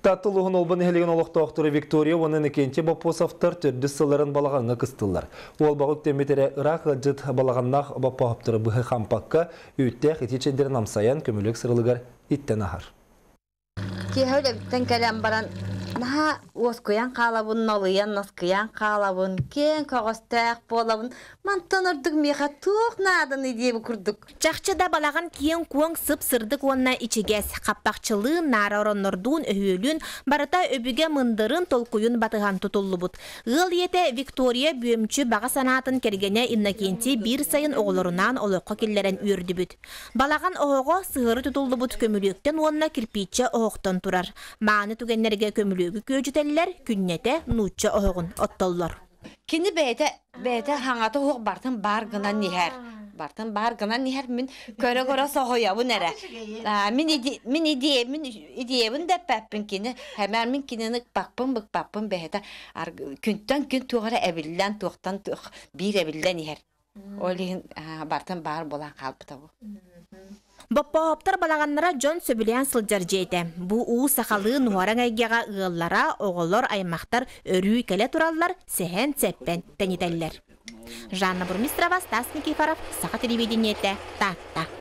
Татылығын олбын елеген олықтауқтыры Виктория оның екенте бапосавтар түрді сыларын балағанға кыстылар. Ол бағып темметері ұрақ жыт балағаннақ бапауаптыры бұғы қампаққа үйттәқ етечендерін амсаян көмілік сырылығар иттен ағар. Кейхәулі біттен кәлем баран наға оскуян қалабын, нолыян носкуян қалабын, кен қоғыстақ болабын, мантан ұрдық меға туқ надын идейбі күрдік. Чақчыда балаған кен көң сып-сырдық онна ичігес, қаппақчылы нара ороннордуын өйілін, барыта өбіге мындырын толкуйын батыған тұтулы бұд. Ғыл ете Виктория бүйімчі баға санатын кергене Иннокенти бір сайын оғылырынан олыққа келлерін үйірді бүд. Балаған оғыға сығыры тұтулы бұд көміліктен онна кірпейтчі оғықтан тұрар. Мағаны түгенлерге көмілігі көжітелілер күннете нұтчы оғын отталылар. Кені бәйті хаңаты оғы бартын бар ғынан нехер. Бартын бар ғынан нехер мен көрі-көрі соғыябын әрі. Мен идеябын да пәппін кені. Әмәр мен кенені бақпын бәйті. Күнттен күн туғары әбілден туқтан бір әбілден нехер. Олығын бартын бар болан қалпыта бұл. Баппаптар балағаннара Джон сөбілен сылжар жейді. Бұ ұу сақалы нуаран әйгеға ұғыллара, оғылыр аймақтар өрүй кәлі тураллар, сәхен сәппен тәнетәлілер. Жанна Бурмистрова, Стас Никифаров, Сақа телевидениеті, Татта.